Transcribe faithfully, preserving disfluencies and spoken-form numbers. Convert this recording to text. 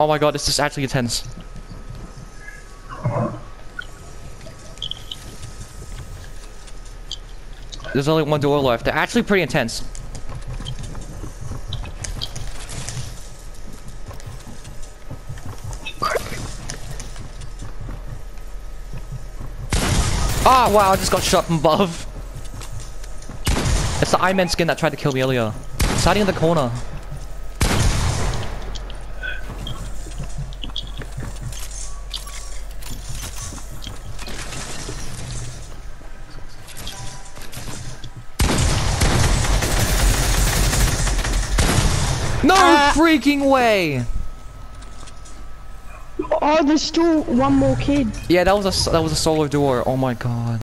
Oh my god, this is actually intense. There's only one door left. They're actually pretty intense. Ah, oh, wow, I just got shot from above. It's the Iron Man skin that tried to kill me earlier. It's hiding in the corner. No uh, freaking way! Oh, there's still one more kid. Yeah, that was a that was a solo door. Oh my god.